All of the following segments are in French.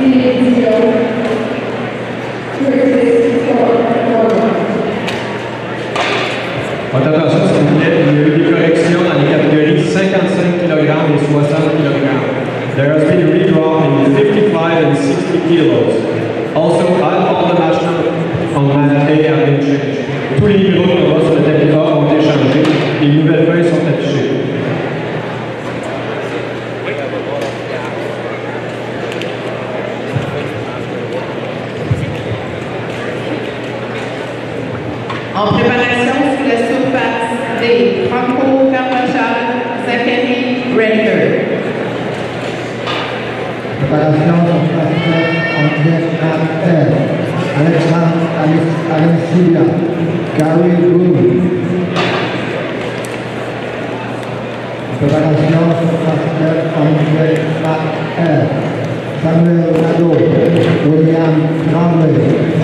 Faites attention, s'il vous plaît, il y a eu des corrections dans les catégories 55 kg et 60 kg. There has been a redraw in 55 and 60 kilos. Also, all the match on mat A have been changed. Tous les numéros qu'on voit sur le tapis A ont été changés. Les nouvelles feuilles sont affichées. En préparation sur la surface D, Franco Carvajal, Zachary Renner. Préparation surface D, André Alexandre Alencia, Gary Boone. Préparation surface D, André Samuel Nadeau, William Conley.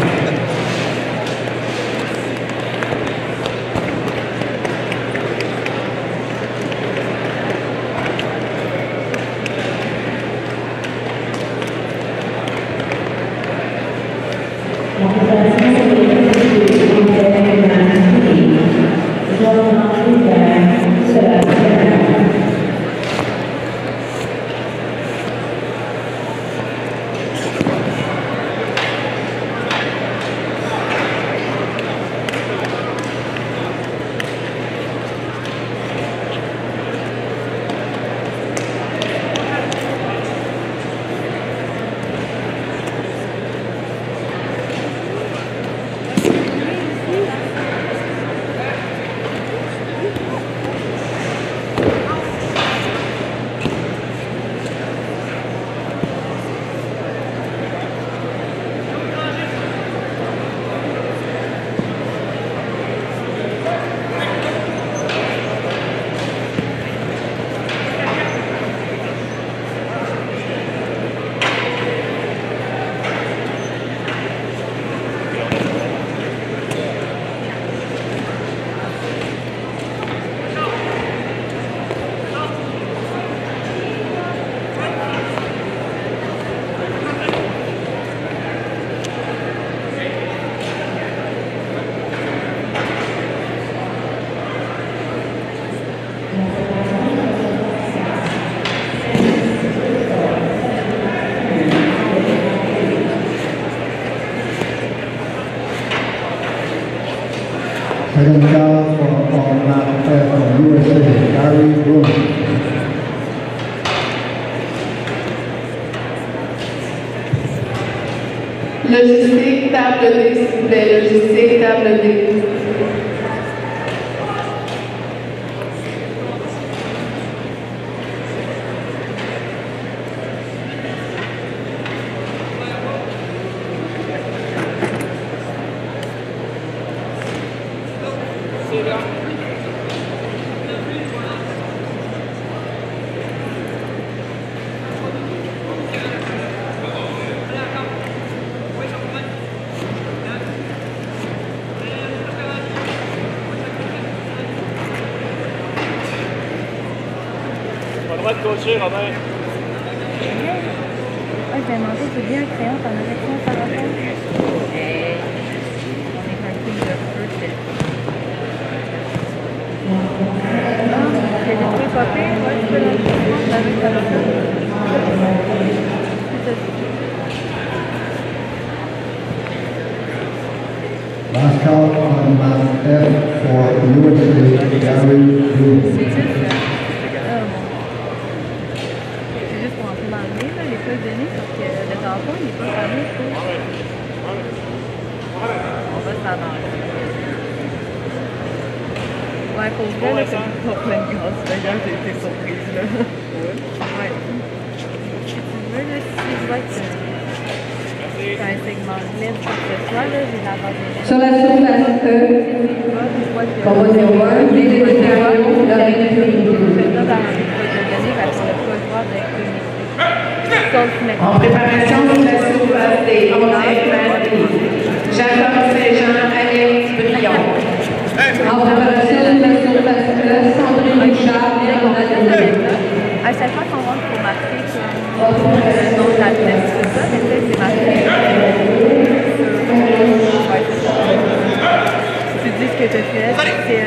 Second down from USA, Gary Boone. Logistique, table D, s'il vous plaît. Logistique, table D. On va te coacher, Robin. Ouais, j'ai demandé, c'est bien un crayon, t'en avais quoi par rapport? On est qu'un king de feu, c'est le truc pas pire, ouais, tu peux l'enlever avec ta Last call on mat F for USA, Gary Boone. Les feuilles de nez, parce que le tampon, il n'est pas fermé, je trouve. On va s'avancer. Ouais, pour vrai, là, c'est pas plein de grâce. D'ailleurs, j'ai été surprise, là. Ouais. Si tu veux, là, si je vois que c'est un segment de lait, quoi que ce soit, là, j'ai la base de lait. Sur la surface E, combo 01, Vélédération, Lorraine Curie. Je fais ça dans les feuilles de données, parce qu'on n'a pas le droit d'être en préparation sur la surface D, Jacob Saint-Jean, Alex Brion. En préparation sur la surface E, Sandrine Richard, à chaque fois qu'on rentre pour marquer le nom de l'athlète, c'est ça, mais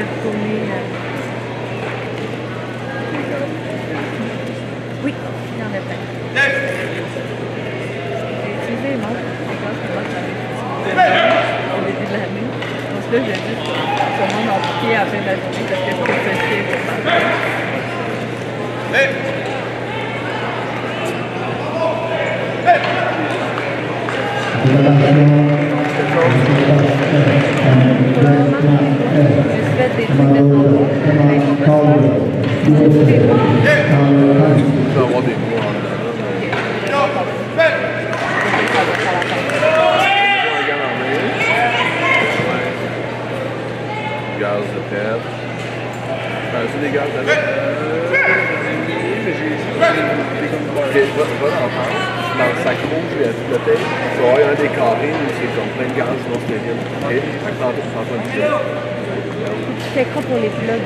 de tourner. Oui, il y en a plein. J'ai utilisé les montres, les gars, c'est moi qui j'avais utilisé au début de l'année. Donc là, j'ai dit que tout le monde a piqué à la fin de la journée parce que je trouve que c'est vraiment. J'ai fait des trucs de tombeau, mais ils sont pas Tu vas avoir des mots en gaz de pète. T'as-tu des gaz de pète? Va dans le sac rouge, il y a toute la tête. Tu vas avoir un des carrés où c'est comme plein de gaz non stériles. Et prends-toi une pile. c'est quoi pour les plugs?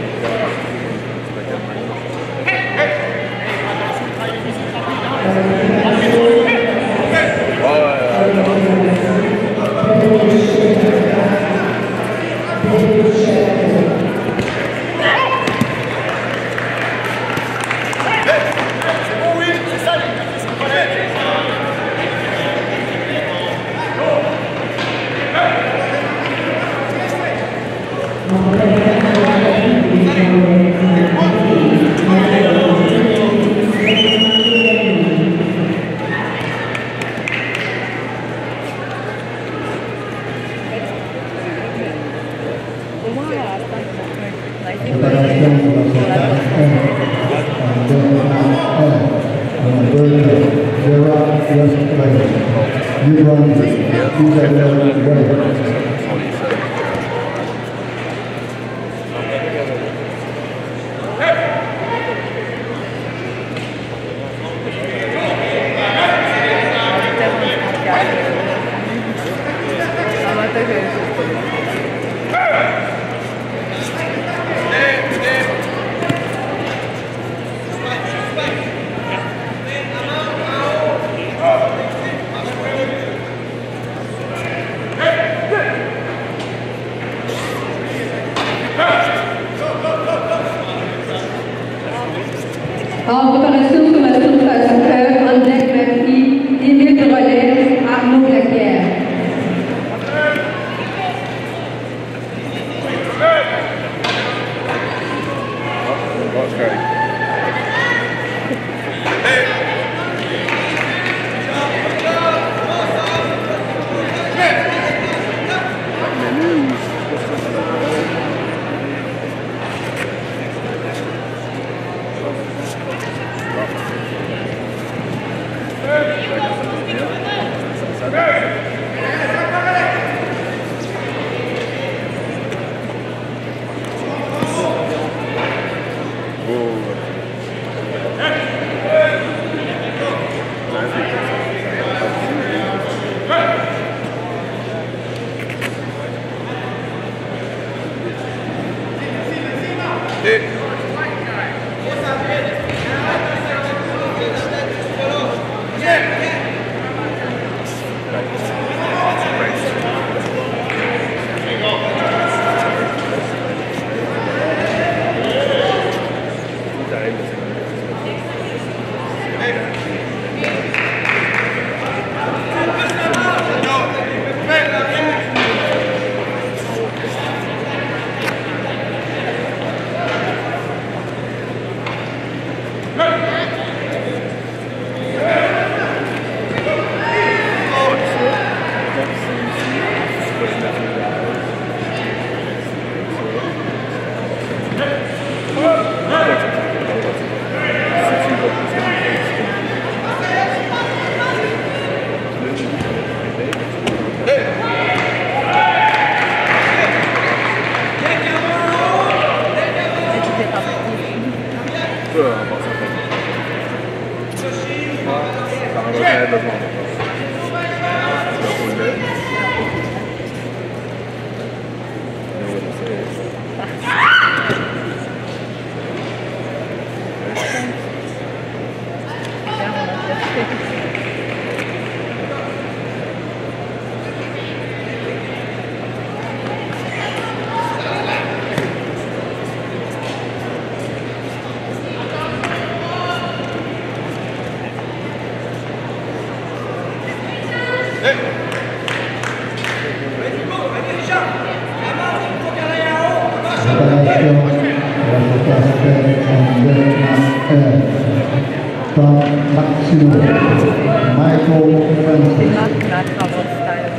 From Maximo, Michael Francis. That's our style.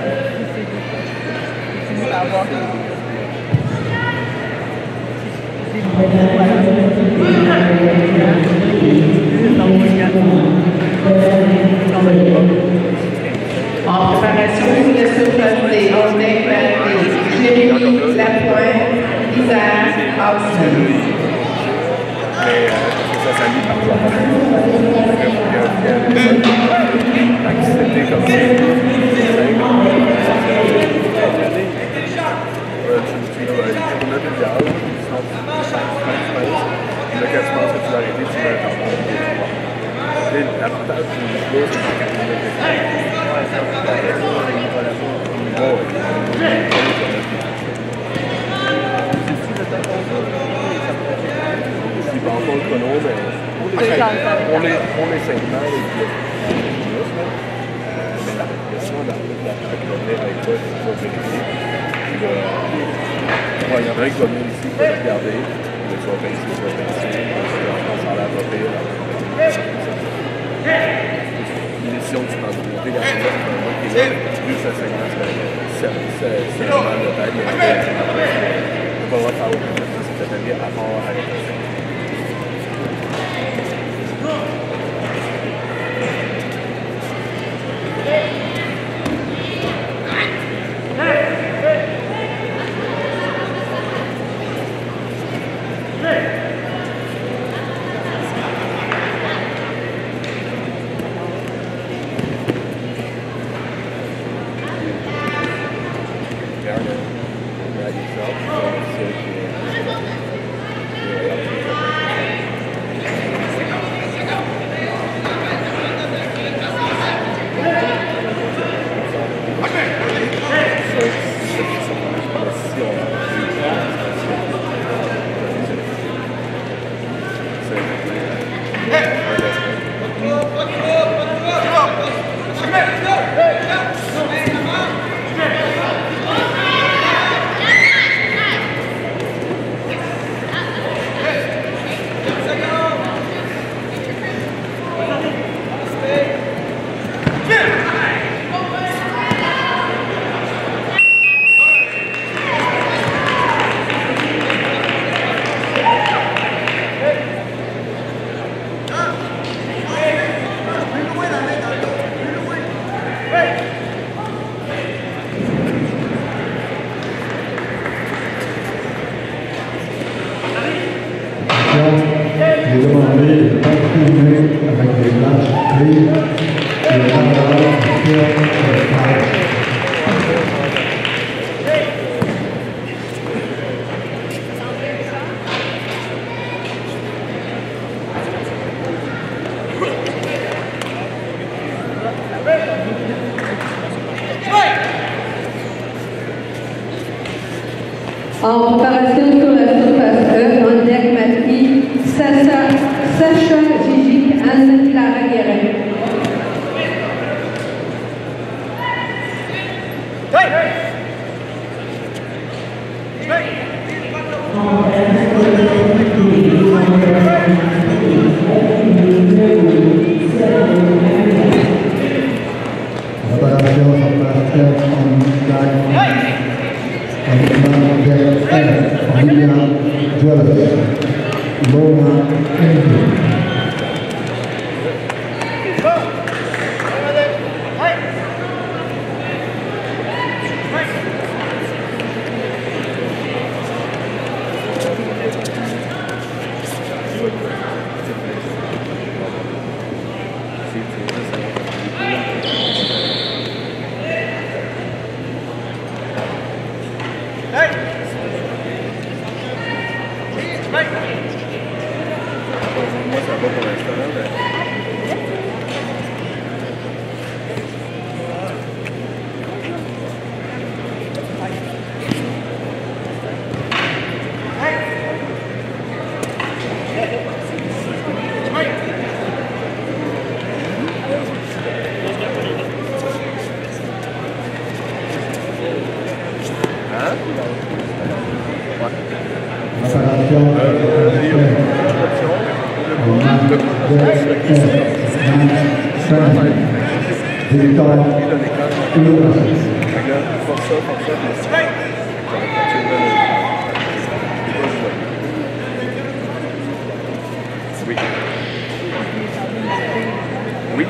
C'est à voir. En préparation sur le surface des Ondek Mathieu, Jérémy Lapointe, Isaac Austin. Ça s'allie partout à l'activité comme ça. On a des dialogues, sinon quand tu penses que tu vas arrêter, tu vas t'en l'avantage du jeu, c'est que quand on a le chrono, mais on est simplement mais la pression dans la journée avec toi, tu vas vérifier. Il y en a un qui va venir ici, qui va regarder, tu vas pincer, ça a l'air pas pire. Les décisions que tu prends de monter, la première qui est là, plus ça segmente, c'est un mal de tête, mais on ne peut pas faire aucune chose, c'est-à-dire à part arrêter ça. J'ai demandé de continuer avec les matchs clés et les camarades qui tirent le match. En préparation sur la surface E, Ondek Mathieu, Sacha Gigi, Anne Clara Guérin. Préparation surface F on William Dwellers, Laura Andrew. Moi, Préparation Victor Oui.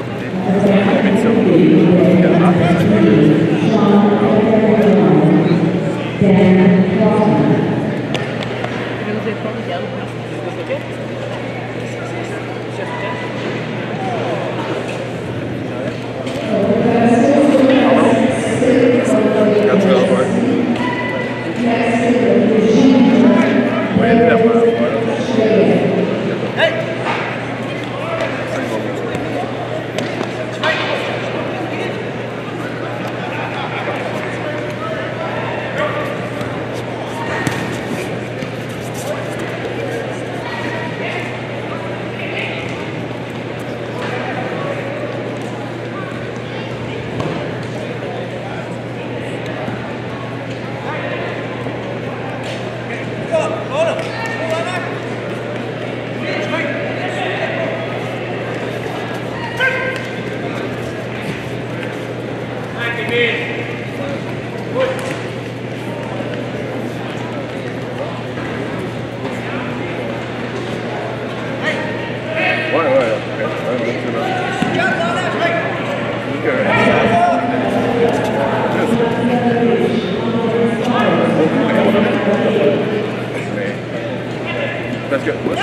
Parce que moi,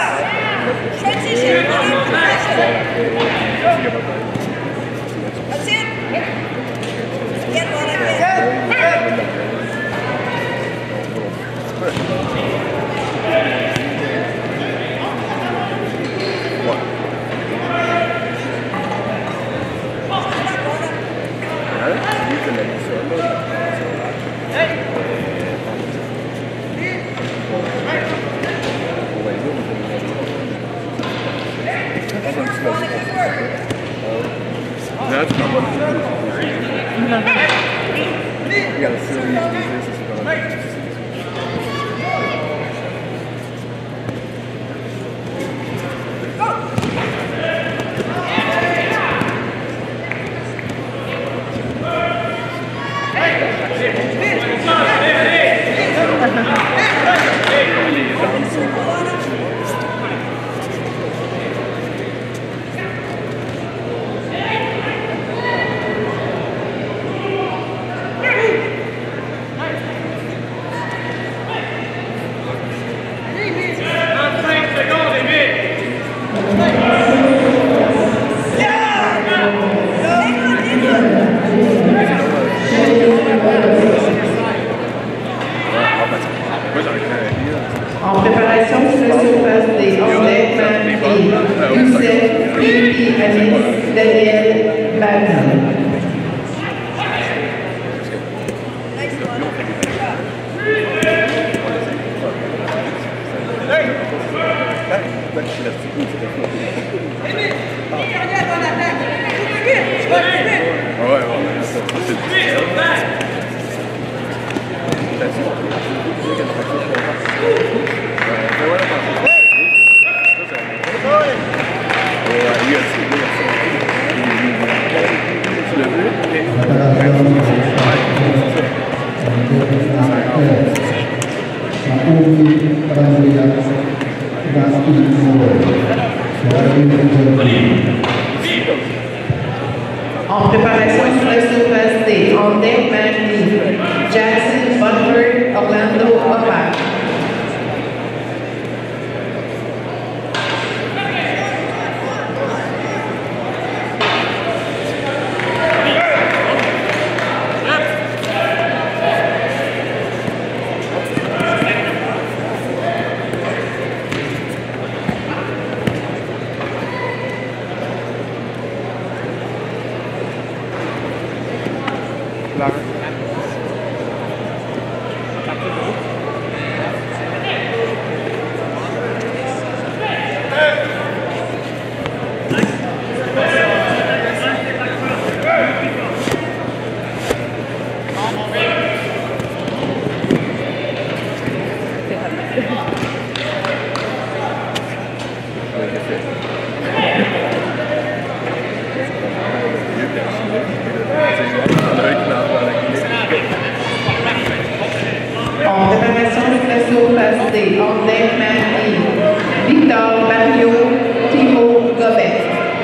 En préparation sur la surface des Honnêtement et Youssef, Philippe, Alice, Daniel, Badi. En préparation sur la surface des Hyundai Magni, Jackson Butler, Orlando Opac. D, on deck man E, Victor Mario Thibault Gobet.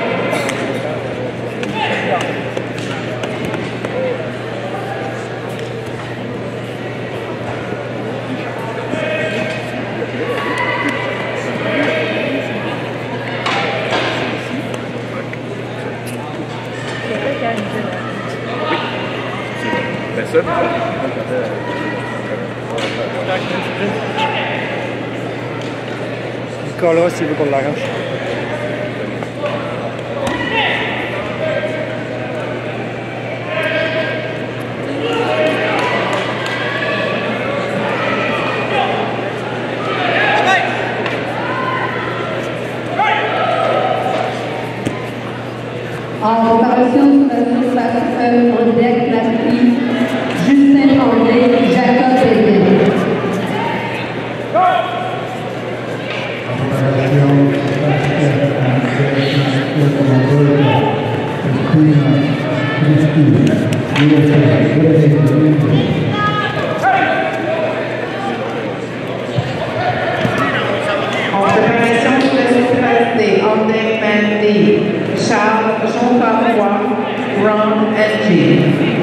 C'est ça. Nicolas, s'il veut qu'on l'arrache. En préparation sur la surface E en deck masculin, Justin André, Jacob Bédin. En préparation sur la surface D, on deck man D, Charles Jean-François Ron NG.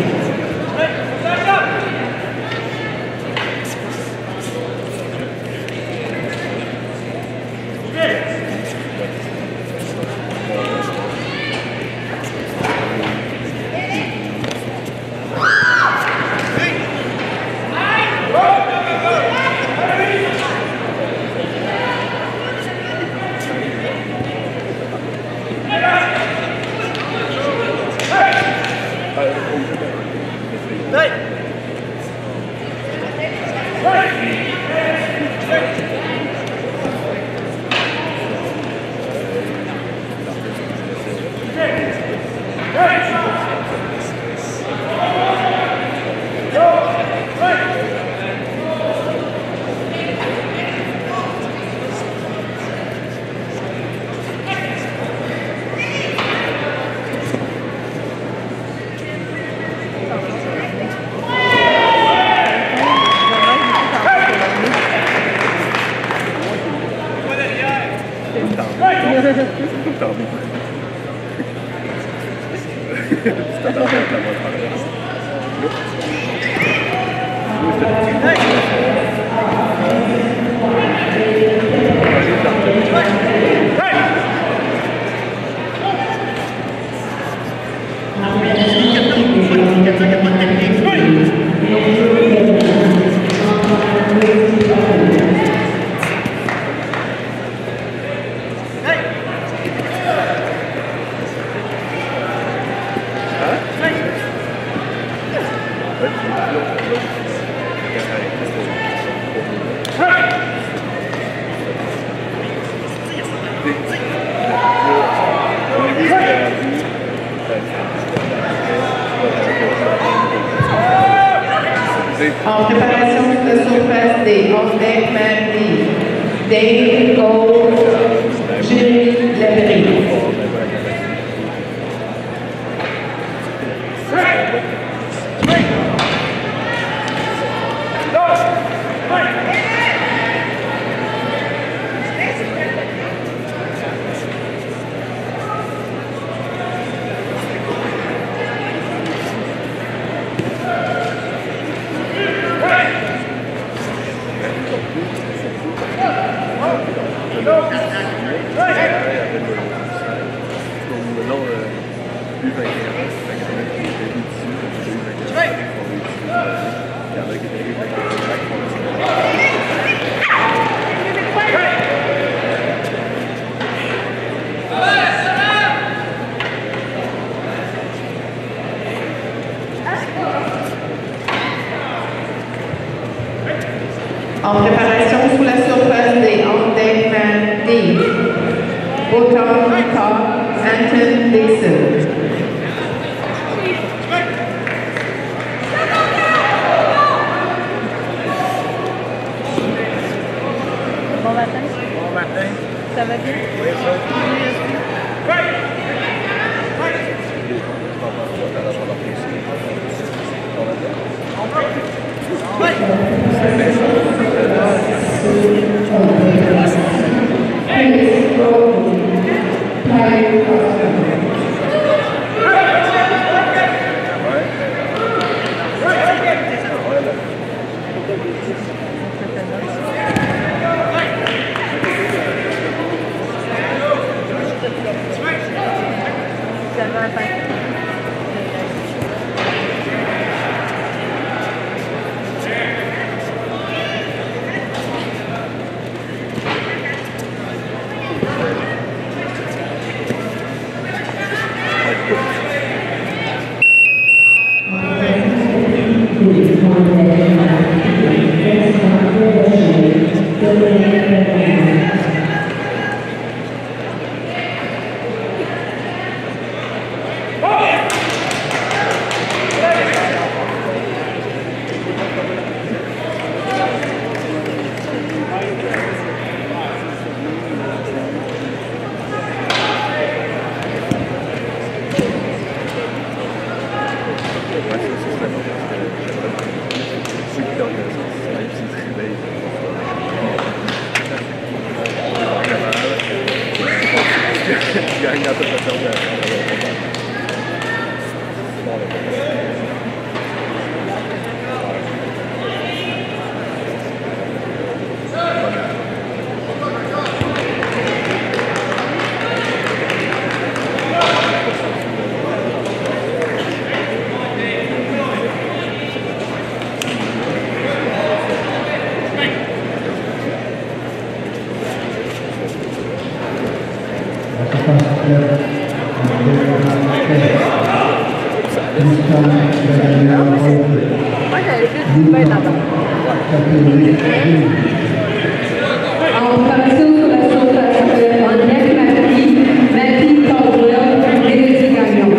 En préparation sur la surface D, on deck man D, Dave Gold, Jérémy Labrie. En préparation sous la surface D, on deck man D, Botan Todd, Anton Dixon. Bon matin. Bon matin. Ça va bien? Oui, ça. C'est Moi, j'avais plus de pain là-bas. En préparation sur la surface en neuf Marie, Mathieu Caldwell, Mélodie Gagnon.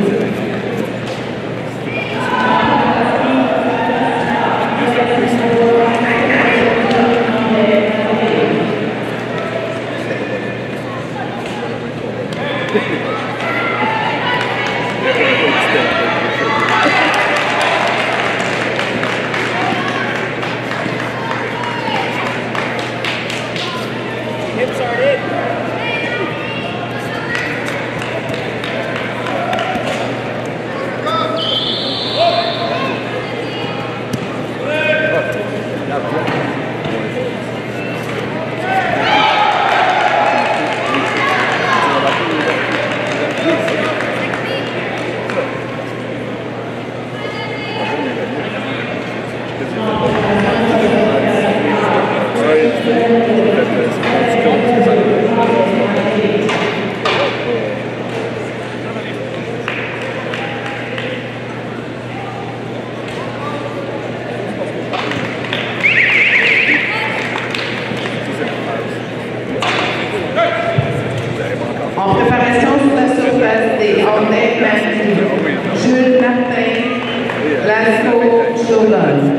En préparation sur la surface des All-Day Matthew, Jules Martin, Lasco Choulon.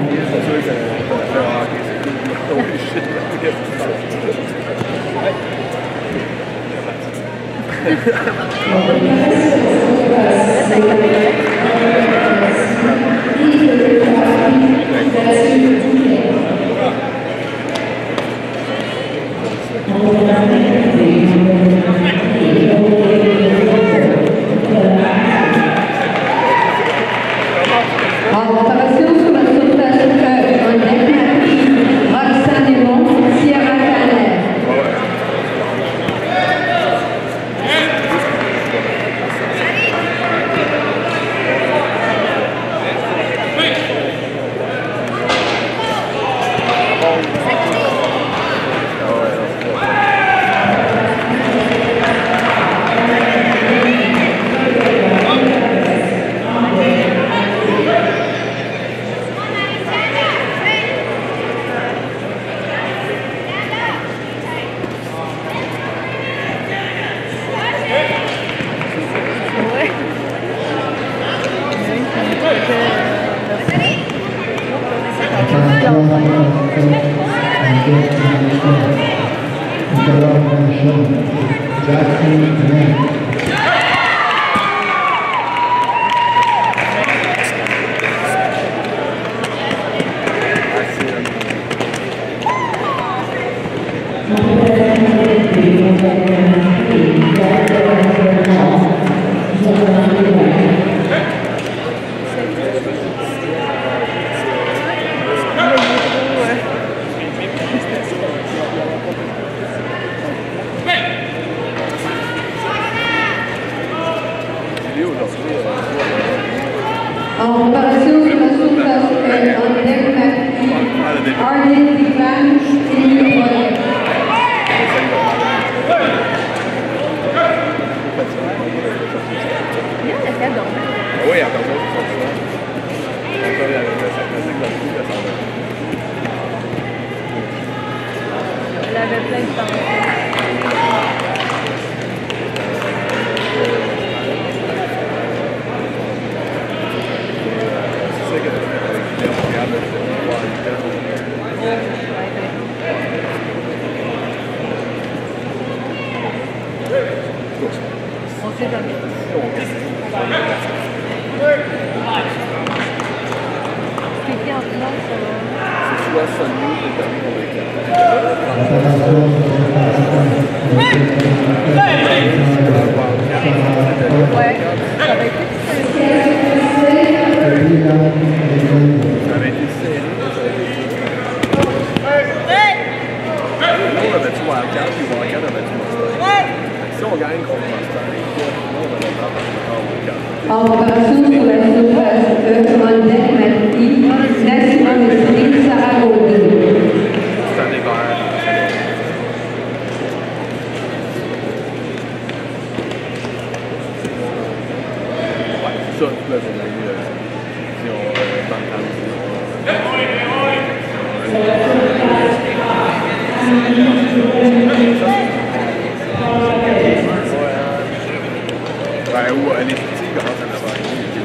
En préparation sur la surface en neuf Marie, Roxane Aymon, Sierra Canet. En préparation sur la surface en neuf Marie, Arlene Divan, Élie Royer. Oui, attention, Elle avait plein de temps. On sait jamais. maintenant, ça va. C'est soit Sonny ou Tommy on va Ouais, ça va être ça avait été serré, on avait-tu Wildcat, puis Wildcat avait-tu Mustang. Si on gagne contre Mustang, on va le battre encore Wildcat. En préparation sur la surface E, en deck mat I, maximum sprint Sarah Golden. C'est un départ. Ouais, ça, toute la journée, si on dans le temps. Ouais, ou les petits commencent à avoir une idée.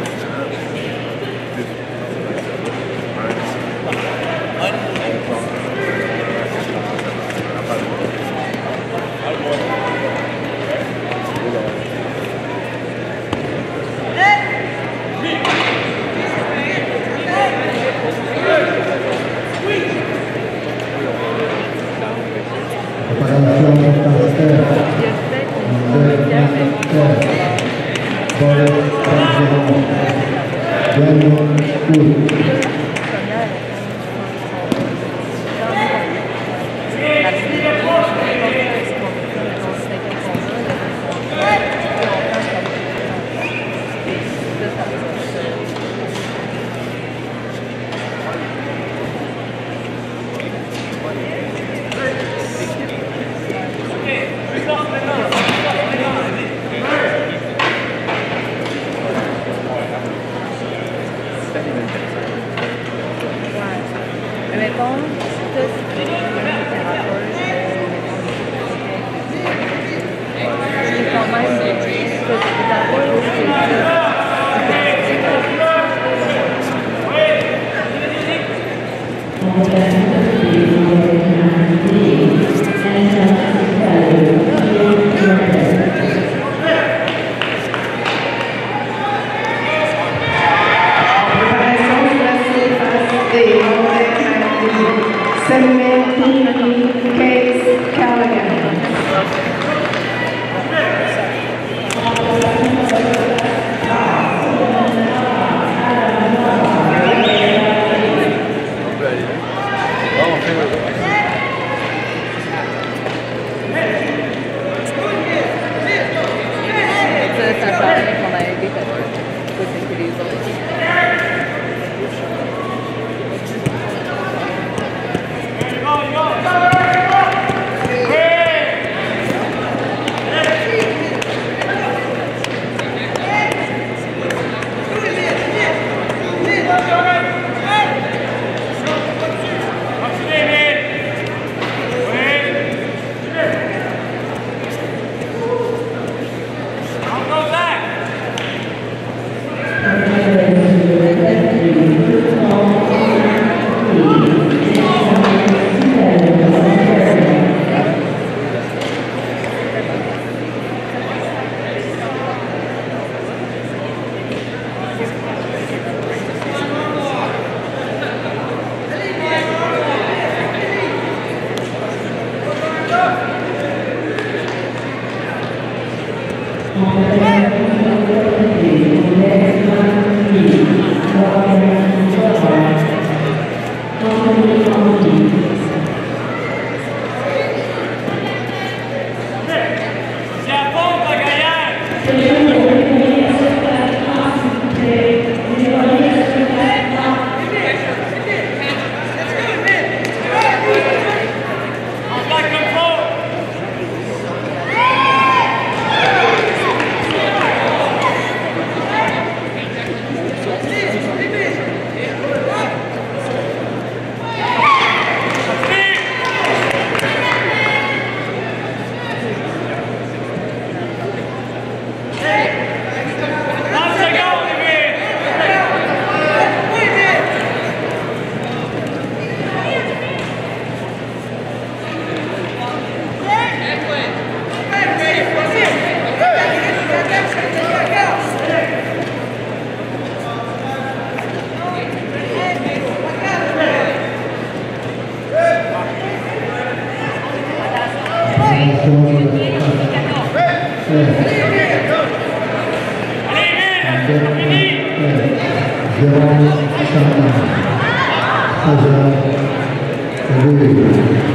Jérôme Chantal, Saja Louis.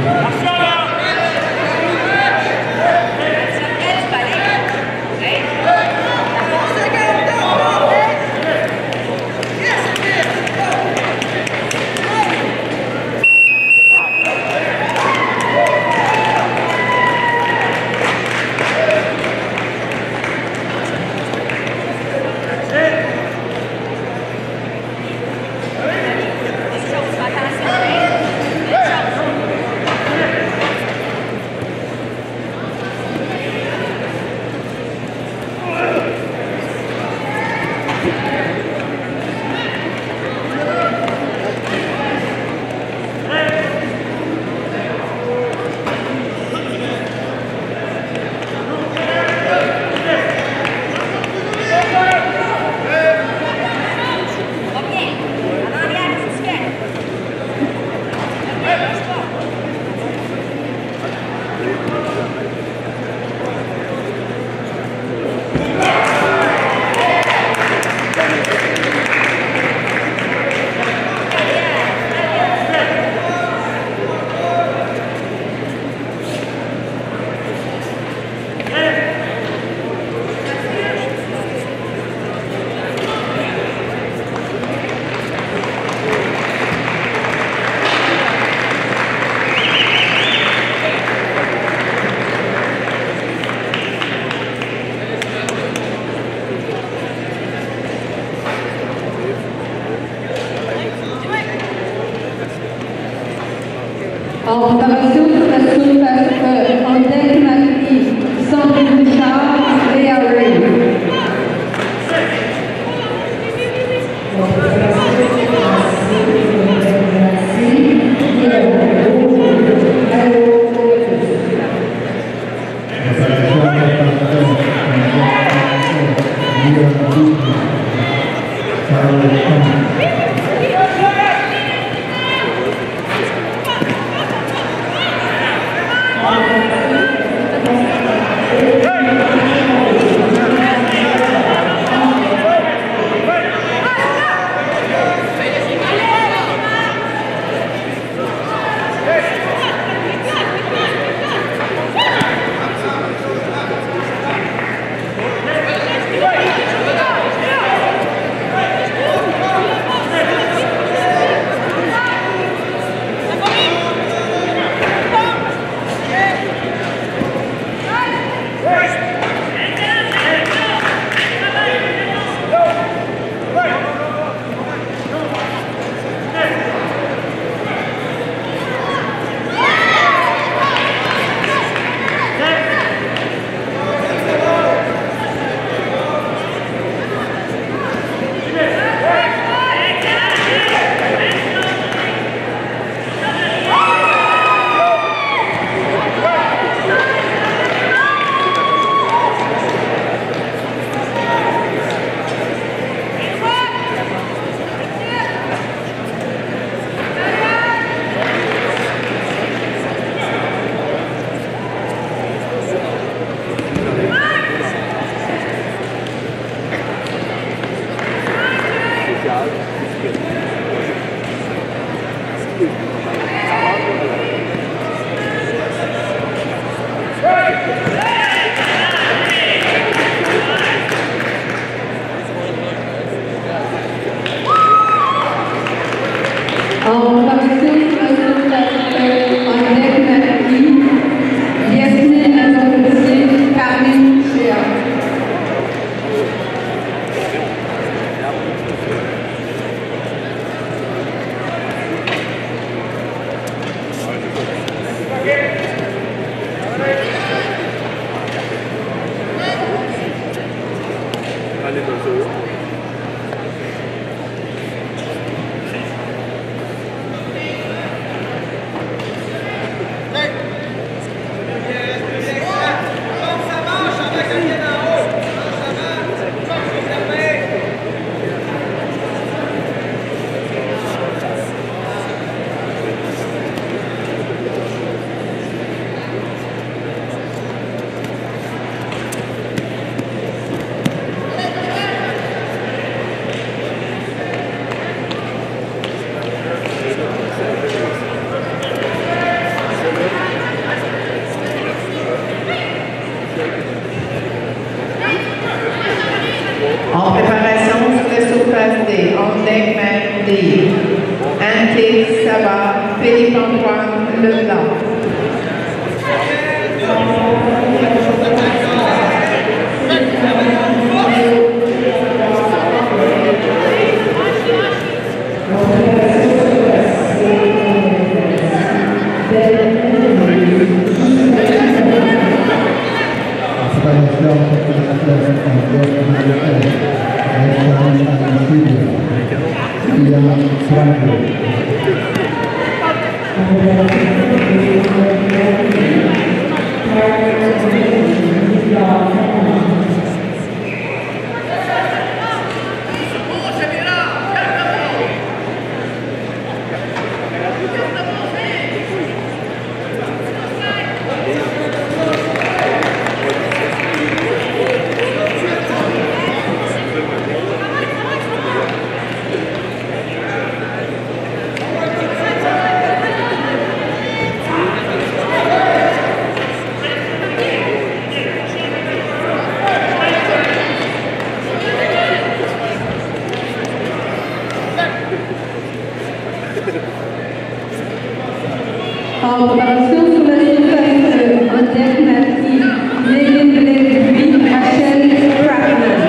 En préparation sur la surface Andek Maki, Sandrine Bouchard, Léa Ray. D. Ante Saba, Philippe-Antoine Leblanc. En préparation sur la surface Andek Marty, Megan Blair, Rachel Crackman.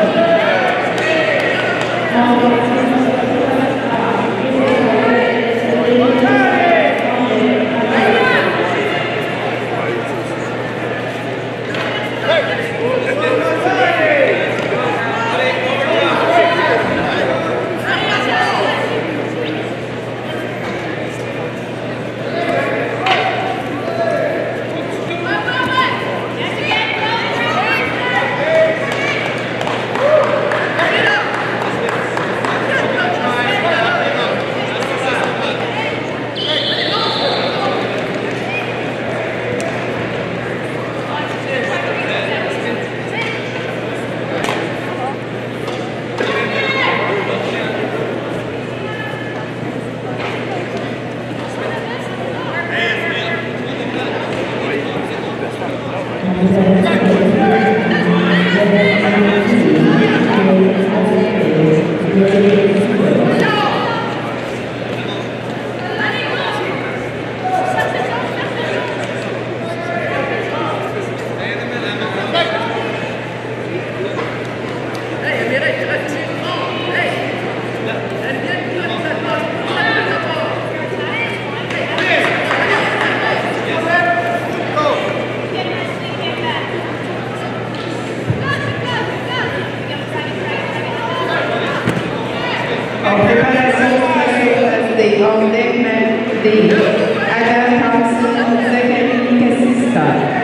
En préparation sur la surface des Andek Marty, Adam Thompson, Zachary Cassista.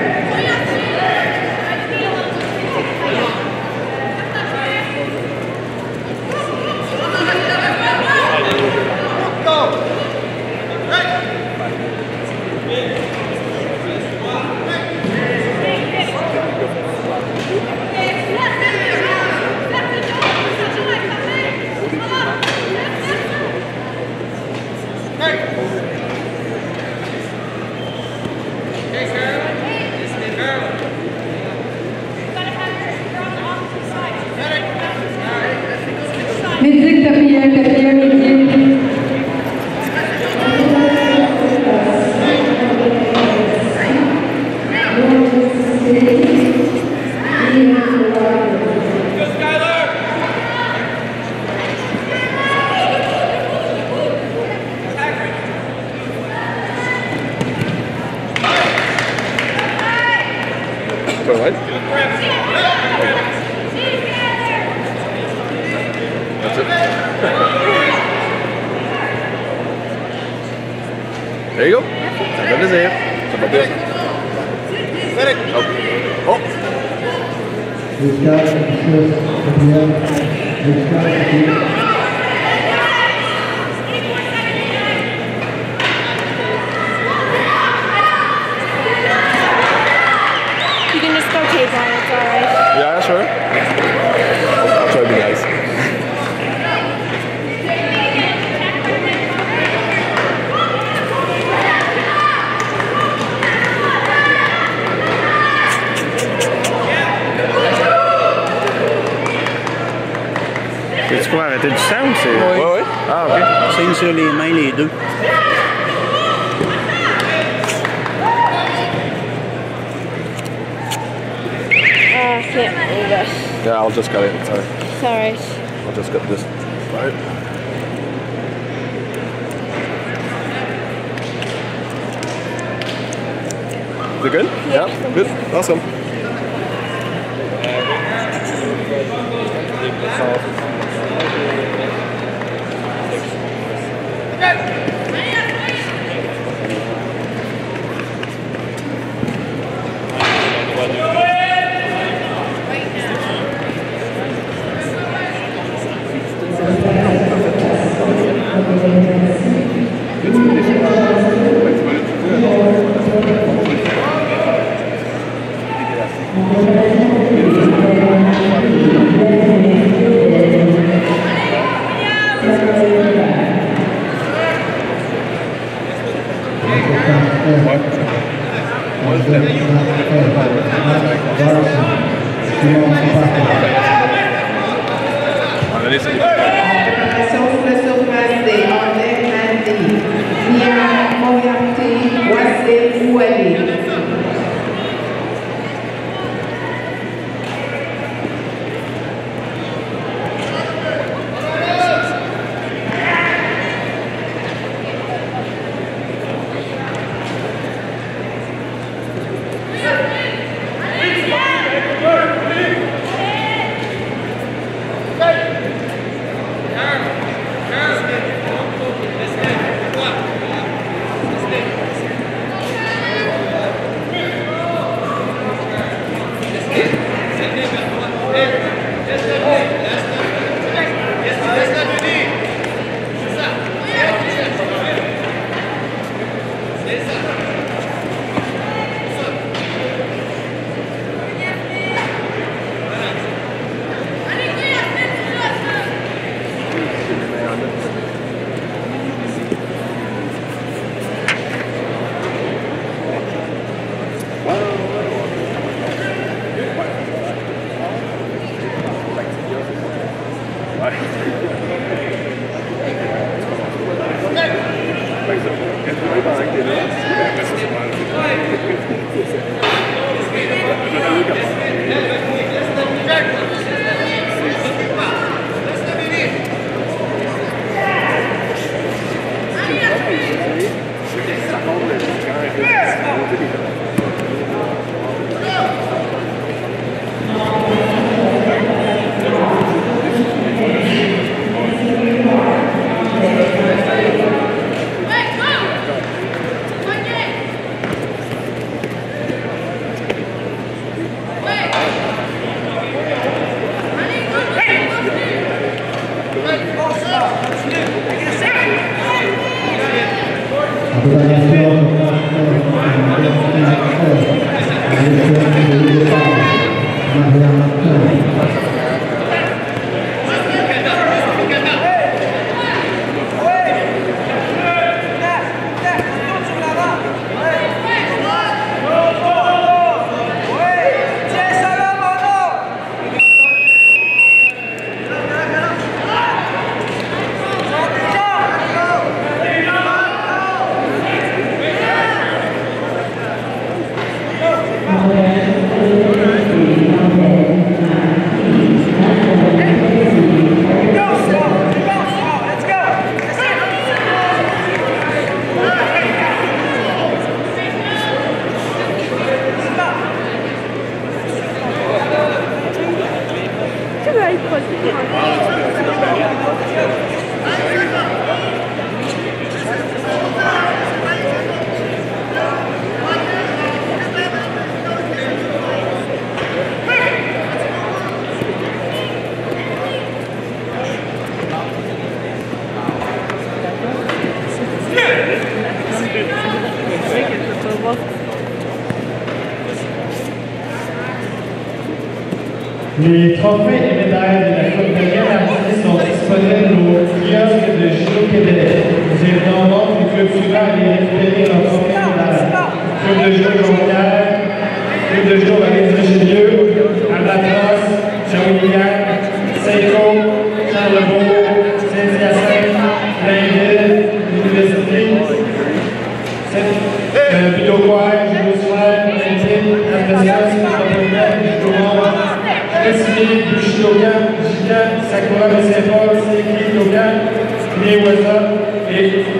Musique quatrième midi. Right? That's it. There you go. Ça fait plaisir. Ça va bien. Oh. Jusqu'à 4e, jusqu'à You can just go tape on it, it's alright. Yeah, sure. I'll try to be nice. C'est quoi, arrêter du sang ou c'est. Ouais, ouais. Ah, ok. Signe sur les mains, les deux. Can't move it. Yeah, I'll just cut it. Sorry. It's alright. I'll just cut this. Alright. Is it good? Yeah. Good. Awesome. Préparation sur la surface des André Mandy. Nia Moriarty, Wassim Ouali. Les trophées et médailles de la Coupe de Gamartie sont disponibles au kiosque de Judo Québec. Nous invitons donc les clubs suivants à aller récupérer leurs trophées et médailles. Club de Judo Jonquière, Club de Judo Valérie-Richelieu, Albatros, Jean-William, Seiko, Charlebourg, Saint-Hyacinthe,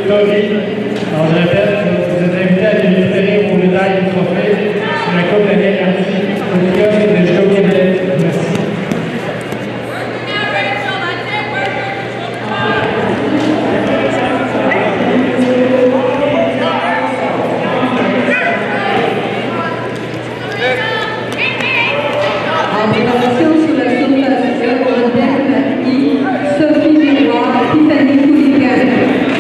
Tori. Alors, je répète, vous êtes invités à les récupérer vos médailles et trophées sur la Coupe Daniel Hardy au kiosque de Judo Québec. Merci. En préparation sur la surface en deck marquis, Sophie Giroir, Tiffany Coulican.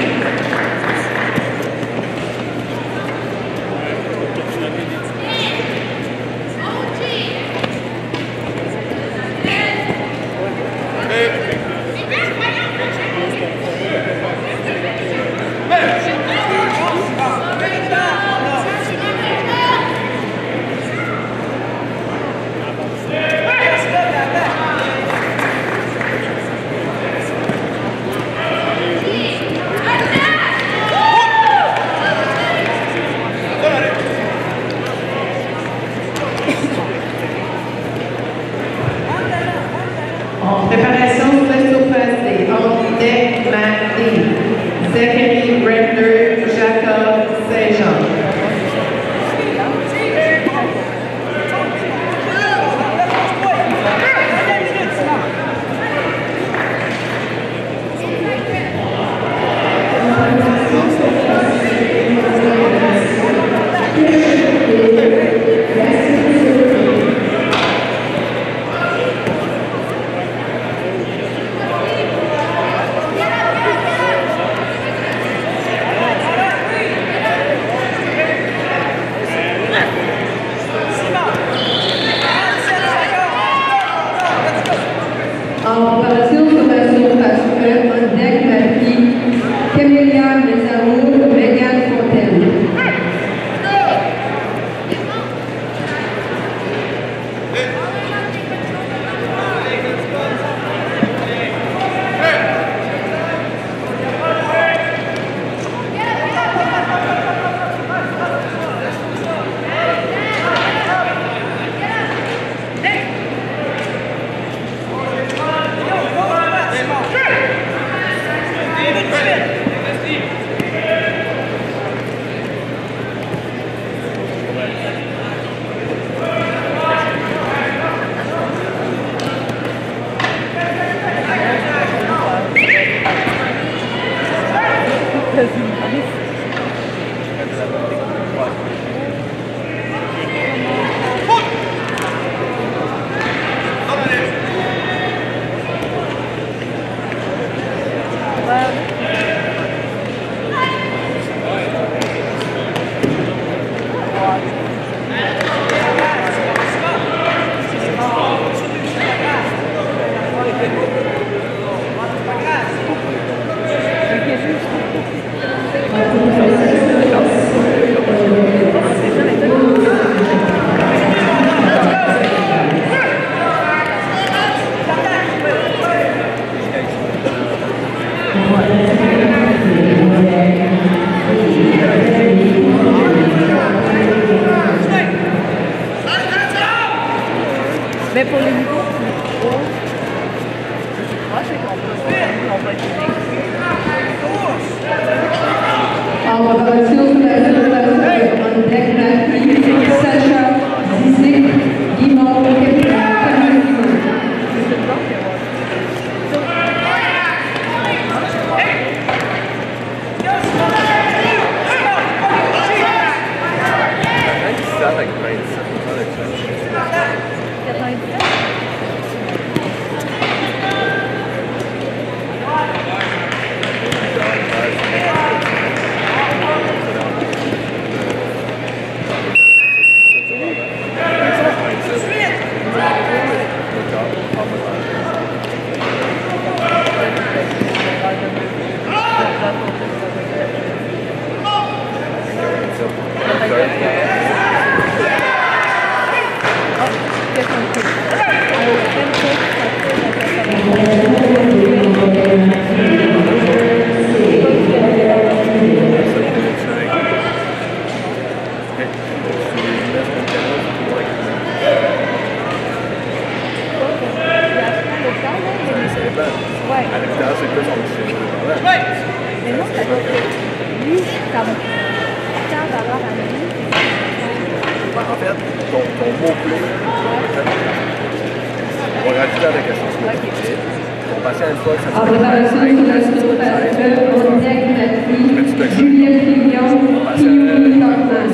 En préparation sur la surface des on-deck marquis, Zachary Brenner, Jacob Saint-Jean. En préparation sur la surface en deck marquis, Camélia Mesaoud, Megan Fontaine. Mais pour les niveaux plus hauts, moi, c'est qu'on peut En préparation sur la surface en deck marquis, Sacha Zizik, Guimond, Camille Guimond. À l'extérieur, c'est plus on se fait. Mais non, ça doit être lui, comme quand d'avoir à lui. En fait, ton mot-clé, on va rajouter avec la chanson. Ton patient a une fois, ça En préparation sur la surface E, on diagnostique Julien Fillon, Kiwi Norman.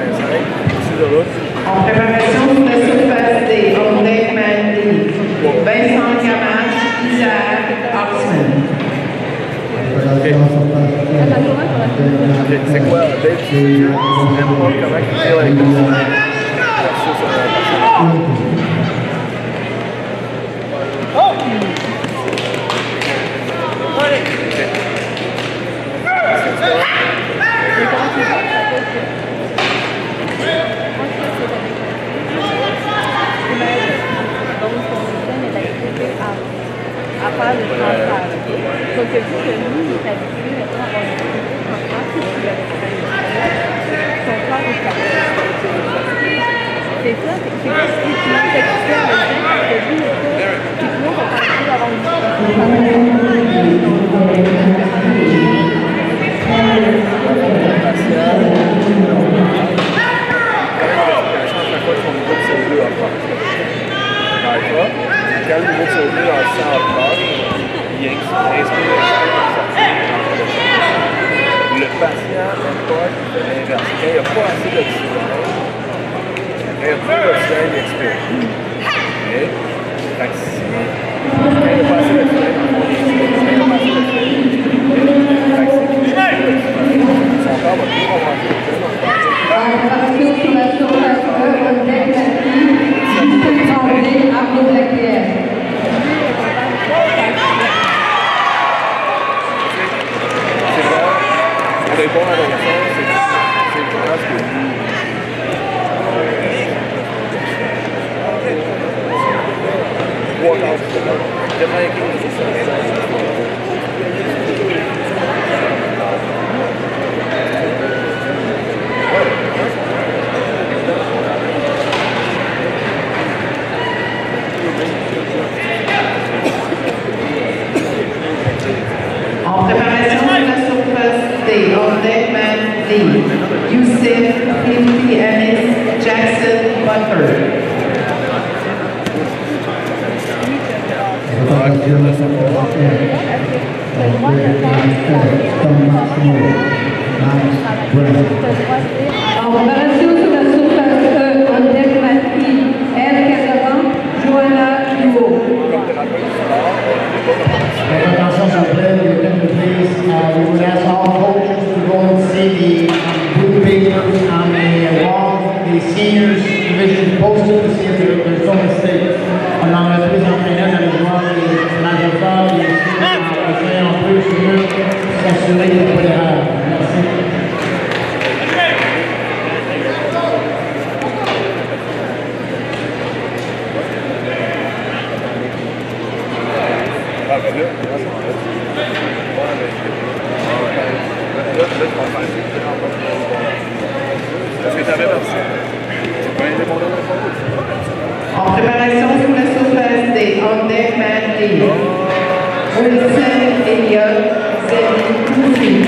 En préparation sur la surface D, on deck Mandy, Vincent Gamache, Isaac Oxman. C'est quoi, Dave? Tu n'aimes pas comment il fait avec le versus sur la patient? À faire le transfert, OK? Donc, vu que lui, il est habitué, maintenant, à avoir une transfert, c'est ce qu'il avait fait. Son corps est capable. C'est ça, c'est ce qui nous explique le fait que lui, il peut avoir Quand le niveau de sauvetage dans le sang augmente, il inspire, le patient n'aime pas qu'il fait l'inverse. Quand il n'y a pas assez d'oxygène, quand il y a trop d'oxygène, il expire. Okay? Fait que si, quand il n'y a pas assez d'oxygène, il expire. Quand il n'y a pas assez d'oxygène, il expire. Fait que c'est son corps va toujours avoir de l'oxygène. En préparation sur la surface E, on diagnostique Justin Tremblay, Arnaud Laclaire. C'est bon à l'autre sens, c'est vraiment ce que lui. Trois quarts du temps. En préparation sur la surface D, on deck Mandy, Youssef, Fifty Ennis, Jackson Butler. En préparation sur la surface E, on diagnostique R80, Johanna Duo. Attention, s'il vous plaît, you can please, we would ask all coaches to go and see the blue papers on the wall, the seniors division posted to see if there's no mistakes. On en a pris entraîneurs dans les joueurs, les majeurs, les seniors, en plus, mieux s'assurer qu'il n'y a pas d'erreur. Merci. En préparation sur la surface D, on deck Mandy, Wilson Elliott, Zélie Coury.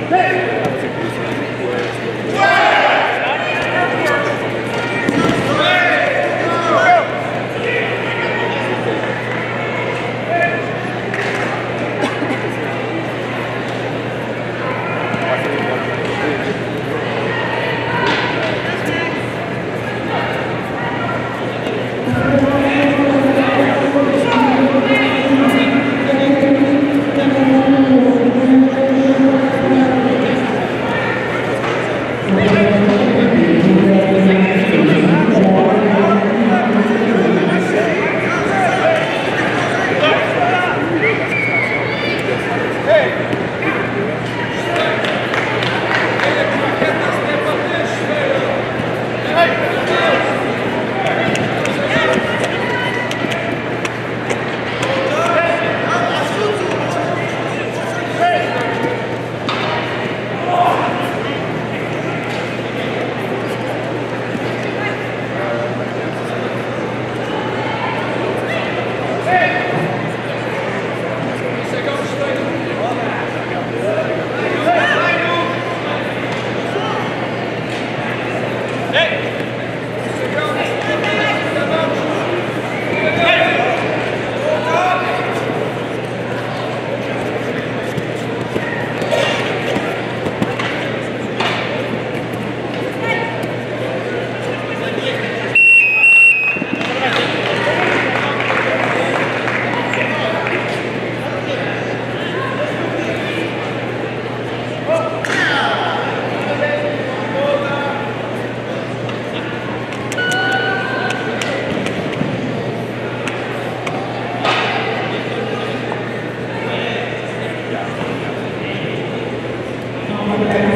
Okay.